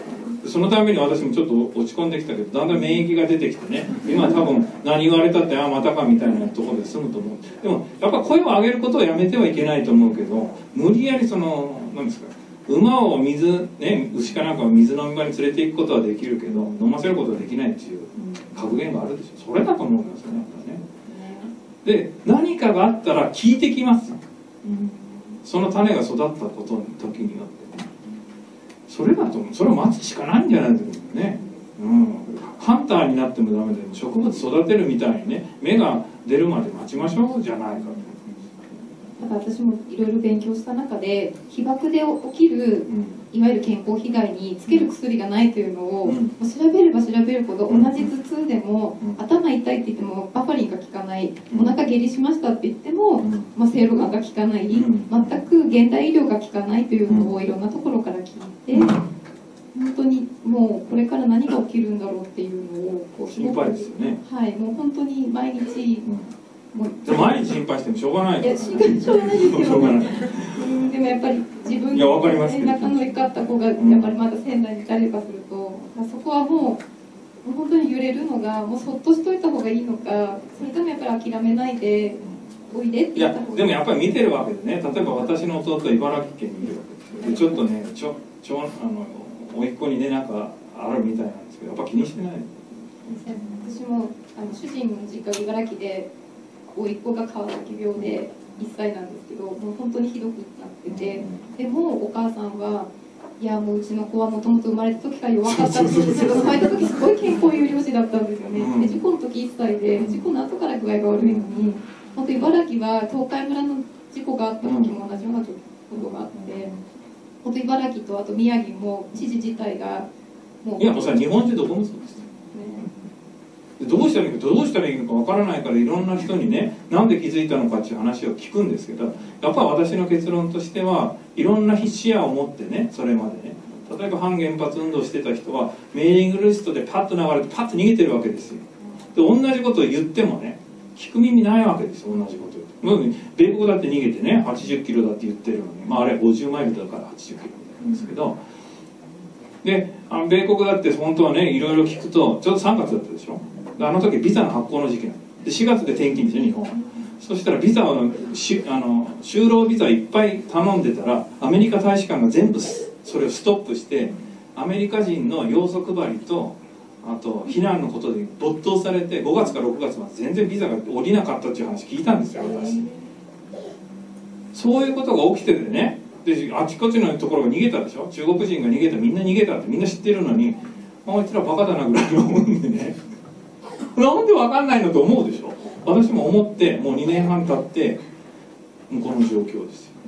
そのために私もちょっと落ち込んできたけど、だんだん免疫が出てきてね、今多分何言われたってああまたかみたいなところで済むと思う。でもやっぱ声を上げることをやめてはいけないと思うけど、無理やりその何ですか、馬を水ね、牛かなんかを水飲み場に連れて行くことはできるけど飲ませることはできないっていう格言があるでしょ。それだと思うんですよね。で何かがあったら聞いてきますよ。その種が育ったことの時によってね、それだと思う。それを待つしかないんじゃないですかね。うん、ハンターになってもダメで、植物育てるみたいにね、芽が出るまで待ちましょうじゃないかと。 ただ私もいろいろ勉強した中で、被爆で起きる、うん、いわゆる健康被害につける薬がないというのを、うん、調べれば調べるほど、同じ頭痛でも、うん、頭痛いって言ってもバファリンが効かない、うん、お腹下痢しましたって言っても、うん、まあ、セイロガンが効かない、うん、全く現代医療が効かないというのをいろんなところから聞いて、うん、本当にもうこれから何が起きるんだろうっていうのをこう心配ですよね。 はい、もう本当に毎日、うん、 もう毎日心配してもしょうがないから、ね、 いやしょうがないですけど、でもやっぱり自分の仲の良かった子がやっぱりまだ仙台にいたりとかすると、うん、そこはもう本当に揺れるのがもうそっとしといた方がいいのか、それともやっぱり諦めないでおいでって言った方がいい。 いやでもやっぱり見てるわけでね、例えば私の弟は茨城県にいるわけですよ。でちょっとねちょちょあの甥っ子にねなんかあるみたいなんですけど、やっぱ気にしてない。 私もあの主人の実家茨城で甥っ子が川崎病でいっさいなんですけど、もう本当にひどくなってて、でもお母さんはいやもううちの子はもともと生まれた時から弱かったって言うんですけど、生まれた時すごい健康有料児だったんですよね。で事故の時いっさいで、事故の後から具合が悪いのに、本当茨城は東海村の事故があった時も同じようなことがあって、本当茨城とあと宮城も知事自体がもう、いやもうさ日本中どこもそうですよ。どうしたらいいかどうしたらいいのかわからないから、いろんな人にねなんで気づいたのかっていう話を聞くんですけど、やっぱり私の結論としてはいろんな視野を持ってね、それまでね、例えば反原発運動してた人はメーリングリストでパッと流れてパッと逃げてるわけですよ。で同じことを言ってもね聞く耳ないわけですよ。同じことを言って、米国だって逃げてねはちじゅっキロだって言ってるのに、まあ、あれはごじゅうマイルだからはちじゅっキロなんですけど、であの米国だって本当はねいろいろ聞くと、ちょうどさんがつだったでしょ。あの時ビザの発行の時期でしがつで転勤ですよ日本は。そしたらビザをしあの就労ビザいっぱい頼んでたら、アメリカ大使館が全部それをストップして、アメリカ人の要素配りとあと避難のことで没頭されて、ごがつからろくがつまで全然ビザが下りなかったっていう話聞いたんですよ私。そういうことが起きててね、であちこちのところが逃げたでしょ。中国人が逃げた、みんな逃げたってみんな知ってるのに、あいつらバカだなぐらいの思うんでねなんで分かんないのと思うでしょ。私も思って、もうにねんはん経ってもうこの状況ですよ。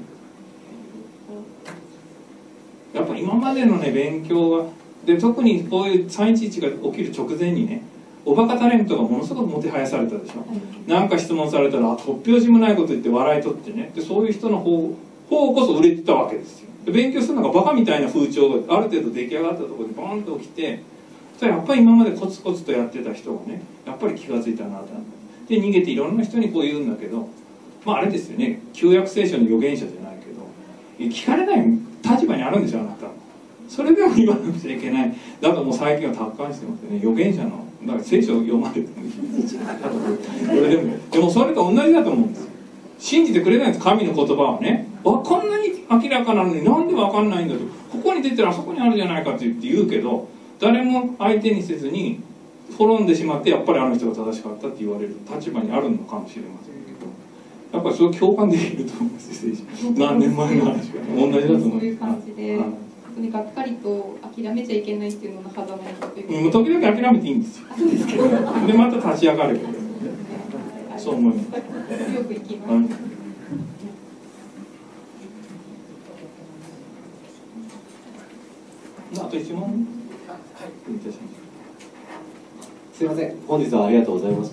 やっぱ今までのね勉強はで、特にこういうさんいちいちが起きる直前にね、おバカタレントがものすごくもてはやされたでしょ。なんか質問されたら突拍子もないこと言って笑い取ってね、でそういう人の方方こそ売れてたわけですよ。で勉強するのがバカみたいな風潮がある程度出来上がったところでボーンと起きて、やっぱり今までコツコツとやってた人がねやっぱり気が付いたなと。で逃げていろんな人にこう言うんだけど、まああれですよね、旧約聖書の預言者じゃないけど聞かれない立場にあるんですよあなた。それでも言わなくちゃいけない。だからもう最近は達観してますよね。預言者のだから聖書を読まれてもいいでもでもそれと同じだと思うんですよ。信じてくれないんです神の言葉はね。わこんなに明らかなのになんで分かんないんだと、ここに出てるあそこにあるじゃないかって言って言うけど、誰も相手にせずに滅んでしまって、やっぱりあの人が正しかったって言われる立場にあるのかもしれませんけど、やっぱりそれ共感できると思うんですよ。何年前の話が同じだと思う。そういう感じで、本当にがっかりと諦めちゃいけないっていうのの狭間になってもう時々諦めていいんですよ。でまた立ち上がるけど、そう思います。 よく行きます。 あと一問。 すいません、本日はありがとうございました。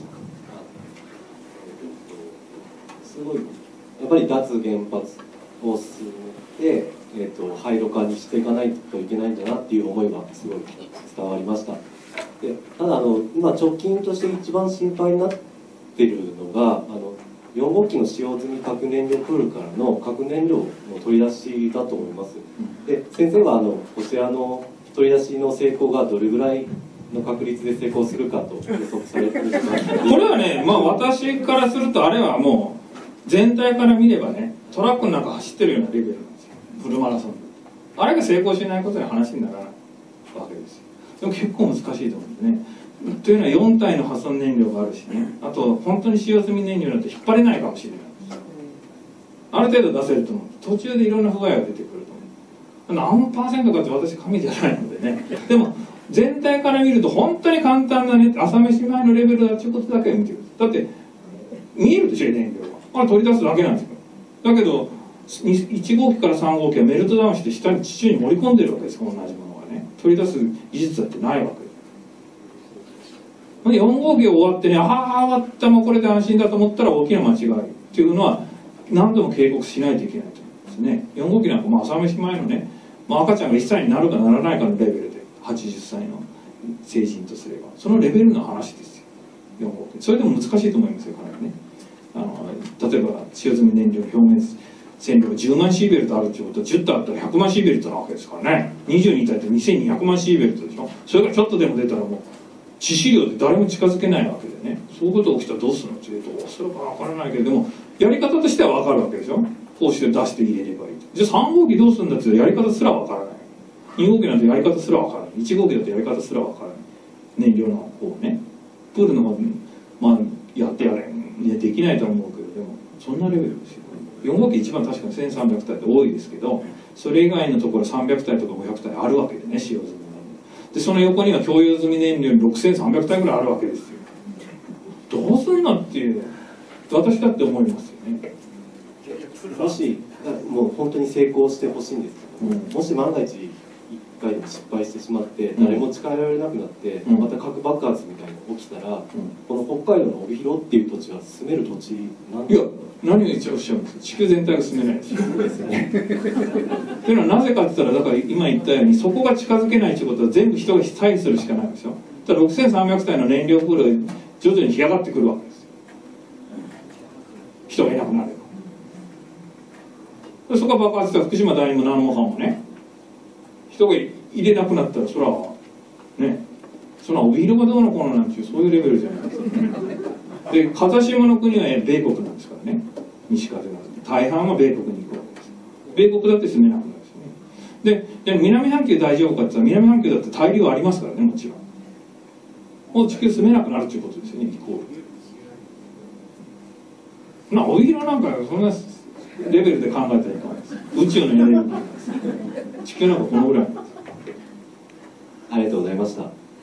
すごい、やっぱり脱原発を進めて、えーと、廃炉化にしていかないといけないんだなっていう思いがすごい伝わりました。でただあの、今直近として一番心配になっているのが、あのよん号機の使用済み核燃料プールからの核燃料の取り出しだと思います。で先生はあのこちらの一取り出しの成功がどれぐらいの確率で成功するかと予測されてるんですか。 これはね、まあ、私からするとあれはもう全体から見ればね、トラックの中走ってるようなレベルなんですよ、フルマラソン。あれが成功しないことに話にならないわけですよ。でも結構難しいと思うんですね。というのはよん体の破損燃料があるしね、あと本当に使用済み燃料なんて引っ張れないかもしれないんですよ。ある程度出せると思う。途中でいろんな不具合が出てくると思う。何パーセントかって私神じゃないのでね。でも全体から見ると本当に簡単なね、朝飯前のレベルだっていうことだけ見てくる。だって見えるでしょ、燃料が。あれ取り出すだけなんですよ。だけどいち号機からさん号機はメルトダウンして下に地中に盛り込んでるわけです、同じものがね。取り出す技術だってないわけです。よん号機が終わってね、ああ終わった、もうこれで安心だと思ったら大きな間違いっていうのは何度も警告しないといけないと思うんですね。よん号機なんかまあ朝飯前のね、まあ、赤ちゃんがいっさいになるかならないかのレベルではちじゅっさいの成人とすればそのレベルの話ですよ、よん号機。それでも難しいと思いますよ、かなりね。あの例えば使用済み燃料の表面線量がじゅうまんシーベルトあるっていうことはじゅったあったらひゃくまんシーベルトなわけですからね。にじゅうに体ってにせんにひゃくまんシーベルトでしょ。それがちょっとでも出たらもう致死量で誰も近づけないわけでね、そういうことが起きたらどうするのっていうと、どうするか分からないけど、でもやり方としては分かるわけでしょ。こうして出して入れればいい。じゃあさん号機どうするんだってやり方すら分からない。に号機なんてやり方すら分からない。いち号機だってやり方すら分からない。燃料の方ね、プールの方にまあやってやれ、いやできないと思うけど、でもそんなレベルですよ。よん号機一番確かにせんさんびゃく体って多いですけど、それ以外のところさんびゃく体とかごひゃく体あるわけでね、使用済みの。でその横には共有済み燃料にろくせんさんびゃく体ぐらいあるわけですよ。どうすんのっていう、私だって思いますよね。 もしもう本当に成功してほしいんですけど、うん、もし万が一いっかいでも失敗してしまって誰も近寄られなくなって、うん、また核爆発みたいなのが起きたら、うん、この北海道の帯広っていう土地は住める土地なんいや何を言っちゃおっしゃるんですか。地球全体が住めないですよ。ですよね。というのはなぜかって言ったら、だから今言ったようにそこが近づけないということは全部人が被災するしかないんですよ。だからろくせんさんびゃく体の燃料プールが徐々に干上がってくるわけですよ。人がいなくなれば。そこが爆発した福島第二も南モもね、人が入れなくなったらそれはね、その帯広がどうのこうのなんていうそういうレベルじゃないですかね。で風下の国は米国なんですからね、西風が大半は米国に行くわけです。米国だって住めなくなるんですよね。でで南半球大丈夫かって言ったら南半球だって大陸ありますからね、もちろん。もう地球住めなくなるっていうことですよね、イコール。な帯広なんかそんなレベルで考えたらいかないです。宇宙のエネルギーなんです。地球なんかこのぐらいなんです。 ありがとうございました。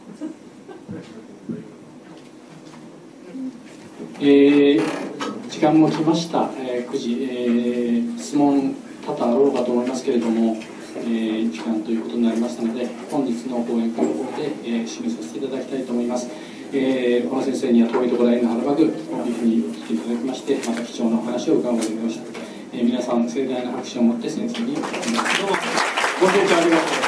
えー、時間も来ました、えー、くじ、えー、質問多々あろうかと思いますけれども、えー、時間ということになりましたので、本日の講演会の方で、えー、締めさせていただきたいと思います。えー、この先生には遠いところへのはるばくこういうふうに来ていただきまして、また貴重なお話を伺うことができました。えー、皆さん盛大な拍手を持って先生にどうもご清聴ありがとうございます。